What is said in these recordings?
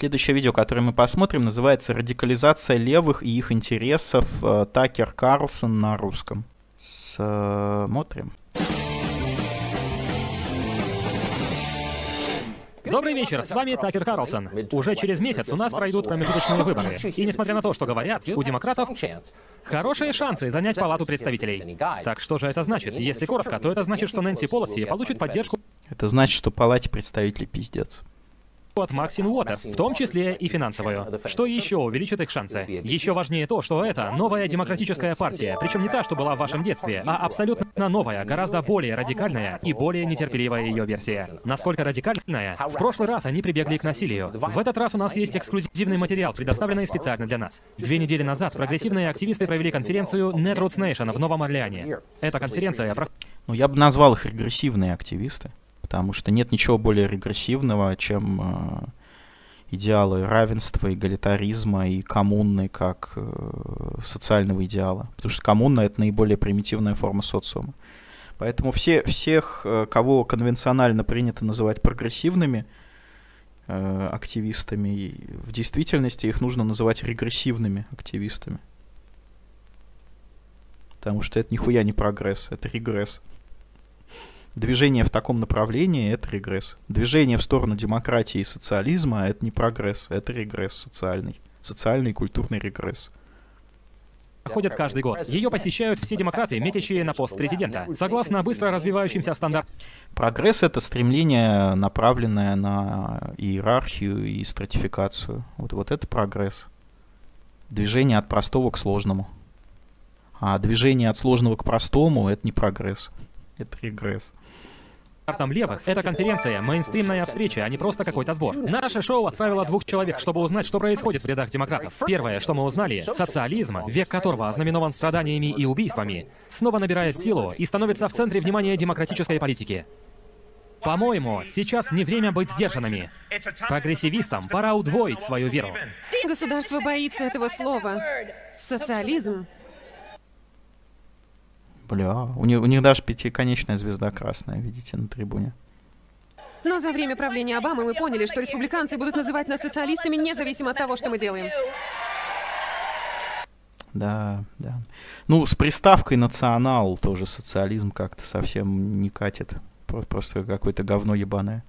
Следующее видео, которое мы посмотрим, называется «Радикализация левых и их интересов. Такер Карлсон» на русском. Смотрим. Добрый вечер, с вами Такер Карлсон. Уже через месяц у нас пройдут промежуточные выборы. И несмотря на то, что говорят, у демократов хорошие шансы занять Палату представителей. Так что же это значит? Если коротко, то это значит, что Нэнси Пелоси получит поддержку Это значит, что Палате представителей пиздец. от Максин Уотерс, в том числе и финансовую. Что еще увеличит их шансы? Еще важнее то, что это новая демократическая партия, причем не та, что была в вашем детстве, а абсолютно новая, гораздо более радикальная и более нетерпеливая ее версия. Насколько радикальная? В прошлый раз они прибегли к насилию. В этот раз у нас есть эксклюзивный материал, предоставленный специально для нас. 2 недели назад прогрессивные активисты провели конференцию Netroots Nation в Новом Орлеане. Эта конференция Ну, я бы назвал их регрессивные активисты. Потому что нет ничего более регрессивного, чем идеалы равенства, эгалитаризма и коммуны как социального идеала. Потому что коммуна — это наиболее примитивная форма социума. Поэтому всех, кого конвенционально принято называть прогрессивными активистами, в действительности их нужно называть регрессивными активистами. Потому что это нихуя не прогресс, это регресс. Движение в таком направлении — это регресс. Движение в сторону демократии и социализма — это не прогресс, это регресс социальный. Социальный и культурный регресс. проходит каждый год. Ее посещают все демократы, метящие на пост президента. Согласно быстро развивающимся стандартам. Прогресс — это стремление, направленное на иерархию и стратификацию. Вот это прогресс. Движение от простого к сложному. А движение от сложного к простому — это не прогресс, это регресс. Левых. Эта конференция — мейнстримная встреча, а не просто какой-то сбор. Наше шоу отправило 2 человек, чтобы узнать, что происходит в рядах демократов. Первое, что мы узнали, социализм, век которого ознаменован страданиями и убийствами, снова набирает силу и становится в центре внимания демократической политики. По-моему, сейчас не время быть сдержанными. Прогрессивистам пора удвоить свою веру. Государство боится этого слова. Социализм. Бля, у них даже пятиконечная звезда красная, видите, на трибуне. Но за время правления Обамы мы поняли, что республиканцы будут называть нас социалистами, независимо от того, что мы делаем. Да, да. Ну, с приставкой «национал» тоже социализм как-то совсем не катит. Просто какое-то говно ебаное.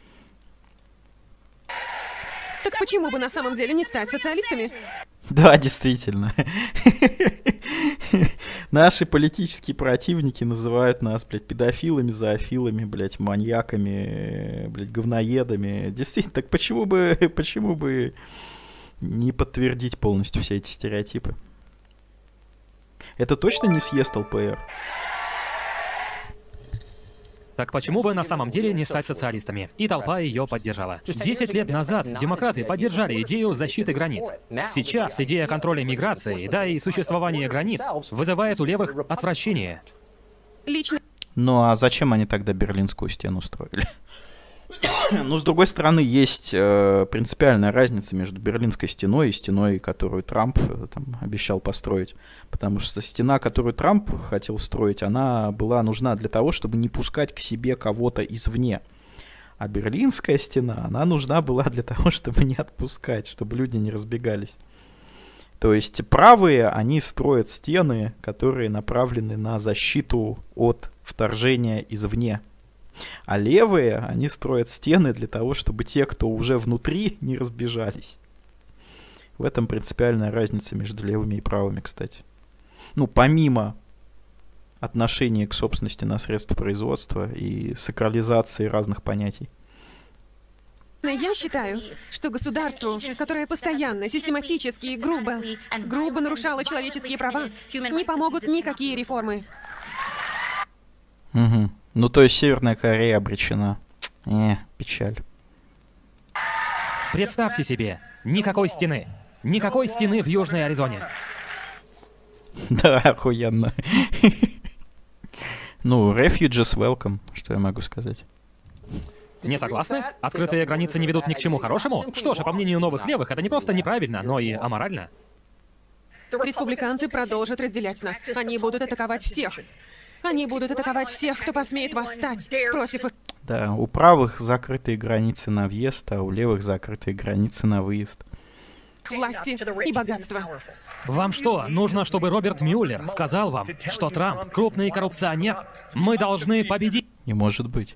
Так почему бы на самом деле не стать социалистами? Да, действительно. Наши политические противники называют нас, блядь, педофилами, зоофилами, блядь, маньяками, блядь, говноедами. Действительно, так почему бы не подтвердить полностью все эти стереотипы? Это точно не съезд ЛПР? Так почему бы на самом деле не стать социалистами? И толпа ее поддержала. 10 лет назад демократы поддержали идею защиты границ. Сейчас идея контроля миграции, да и существования границ, вызывает у левых отвращение. Лично Ну а зачем они тогда Берлинскую стену строили? Ну, с другой стороны, есть принципиальная разница между Берлинской стеной и стеной, которую Трамп там обещал построить. Потому что стена, которую Трамп хотел строить, она была нужна для того, чтобы не пускать к себе кого-то извне. А Берлинская стена, она нужна была для того, чтобы не отпускать, чтобы люди не разбегались. То есть правые, они строят стены, которые направлены на защиту от вторжения извне. А левые, они строят стены для того, чтобы те, кто уже внутри, не разбежались. В этом принципиальная разница между левыми и правыми, кстати. Ну, помимо отношения к собственности на средства производства и сакрализации разных понятий. я считаю, что государству, которое постоянно, систематически и грубо нарушало человеческие права, не помогут никакие реформы. Угу. Ну, то есть Северная Корея обречена. Печаль. Представьте себе, никакой стены. Никакой стены в Южной Аризоне. Да, охуенно. Ну, refugees welcome, что я могу сказать. Не согласны? Открытые границы не ведут ни к чему хорошему? Что ж, по мнению новых левых, это не просто неправильно, но и аморально. Республиканцы продолжат разделять нас. Они будут атаковать всех. Они будут атаковать всех, кто посмеет восстать против их. Да, у правых закрытые границы на въезд, а у левых закрытые границы на выезд. Власти и богатства. Вам что, нужно, чтобы Роберт Мюллер сказал вам, что Трамп крупный коррупционер? Мы должны победить. Не может быть.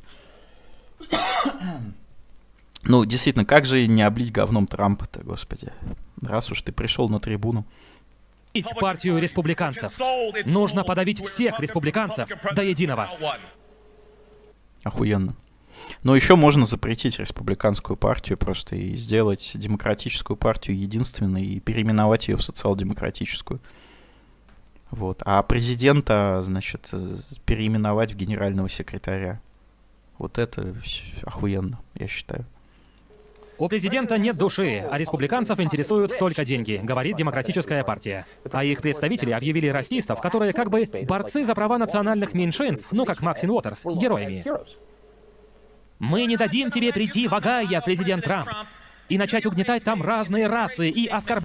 Ну, действительно, как же не облить говном Трампа-то, господи. Раз уж ты пришел на трибуну. Партию республиканцев. Нужно подавить всех республиканцев до единого. Охуенно. Но еще можно запретить республиканскую партию просто и сделать демократическую партию единственной и переименовать ее в социал-демократическую. Вот. А президента, значит, переименовать в генерального секретаря. Вот это охуенно, я считаю. У президента нет души, а республиканцев интересуют только деньги, говорит Демократическая партия. А их представители объявили расистов, которые как бы борцы за права национальных меньшинств, ну как Максин Уотерс, героями. Мы не дадим тебе прийти в Огайо, президент Трамп, и начать угнетать там разные расы и оскорблять.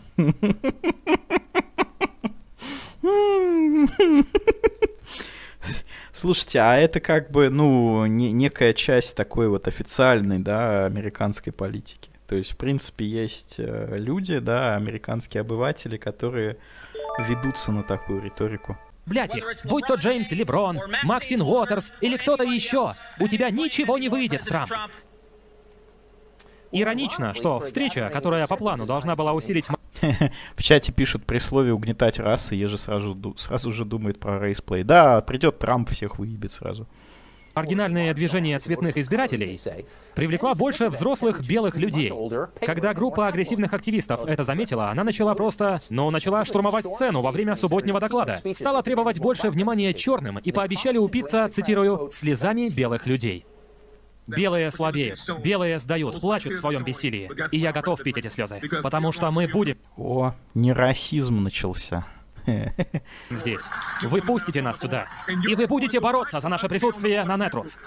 Слушайте, а это как бы, ну, некая часть такой вот официальной, да, американской политики. То есть, в принципе, есть люди, да, американские обыватели, которые ведутся на такую риторику. Блять их, будь то Джеймс Леброн, Максин Уотерс или кто-то еще, у тебя ничего не выйдет, Трамп. Иронично, что встреча, которая по плану должна была усилить... В чате пишут при слове «угнетать расы», Ежи сразу же думает про рейсплей. Да, придет Трамп, всех выебет сразу. Маргинальное движение цветных избирателей привлекла больше взрослых белых людей. Когда группа агрессивных активистов это заметила, она начала начала штурмовать сцену во время субботнего доклада. Стала требовать больше внимания черным и пообещали упиться, цитирую, «слезами белых людей». Белые слабеют, белые сдают, плачут в своем бессилии. И я готов пить эти слезы, потому что мы будем... О, не расизм начался. Здесь. Вы пустите нас сюда. И вы будете бороться за наше присутствие на Нетрутс.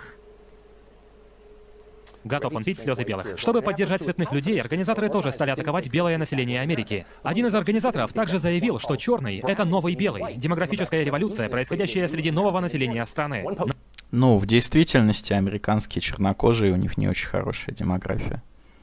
Готов он пить слезы белых. Чтобы поддержать цветных людей, организаторы тоже стали атаковать белое население Америки. Один из организаторов также заявил, что черный — это новый белый. Демографическая революция, происходящая среди нового населения страны. Ну, в действительности американские чернокожие, у них не очень хорошая демография.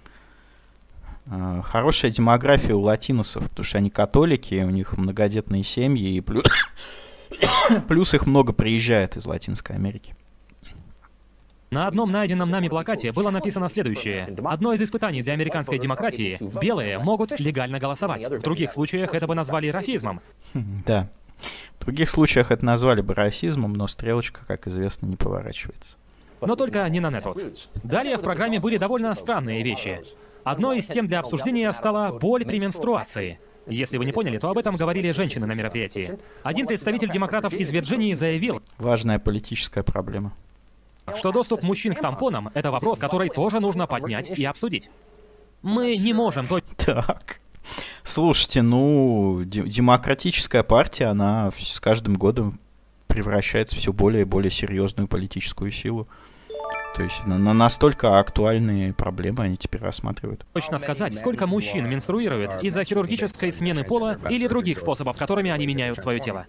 Хорошая демография у латиносов, потому что они католики, у них многодетные семьи, и плюс их много приезжает из Латинской Америки. На одном найденном нами плакате было написано следующее. Одно из испытаний для американской демократии — белые могут легально голосовать. В других случаях это бы назвали расизмом. Да. В других случаях это назвали бы расизмом, но стрелочка, как известно, не поворачивается. Но только не на Нетрутс. Далее в программе были довольно странные вещи. Одной из тем для обсуждения стала боль при менструации. Если вы не поняли, то об этом говорили женщины на мероприятии. Один представитель демократов из Вирджинии заявил... Важная политическая проблема. Что доступ мужчин к тампонам — это вопрос, который тоже нужно поднять и обсудить. Мы не можем... Так... Слушайте, ну, демократическая партия, она с каждым годом превращается в все более и более серьезную политическую силу. То есть на настолько актуальные проблемы они теперь рассматривают. Точно сказать, сколько мужчин менструирует из-за хирургической смены пола или других способов, которыми они меняют свое тело.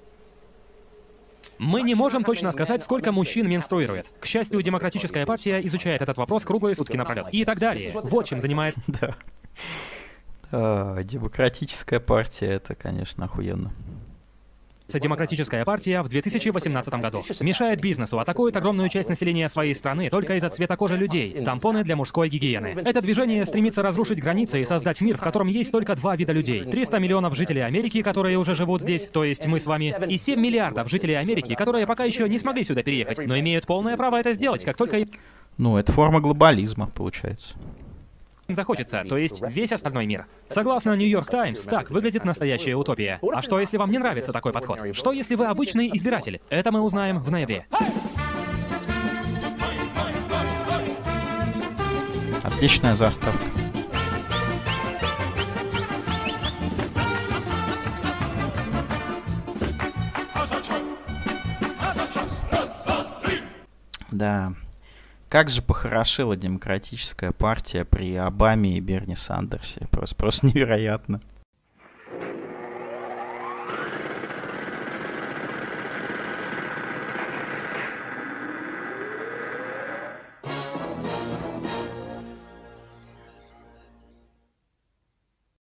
Мы не можем точно сказать, сколько мужчин менструирует. К счастью, Демократическая партия изучает этот вопрос круглые сутки напролет. И так далее. Вот чем занимает... Да. Демократическая партия, это, конечно, охуенно. Демократическая партия в 2018 году. Мешает бизнесу, атакует огромную часть населения своей страны только из-за цвета кожи людей. Тампоны для мужской гигиены. Это движение стремится разрушить границы и создать мир, в котором есть только два вида людей. 300 миллионов жителей Америки, которые уже живут здесь, то есть мы с вами, и 7 миллиардов жителей Америки, которые пока еще не смогли сюда переехать, но имеют полное право это сделать, как только им... Ну, это форма глобализма, получается. Захочется, то есть весь остальной мир. Согласно Нью-Йорк Таймс, так выглядит настоящая утопия. А что, если вам не нравится такой подход? Что, если вы обычный избиратель? Это мы узнаем в ноябре. Отличная заставка. Да. Как же похорошела демократическая партия при Обаме и Берни Сандерсе. Просто невероятно.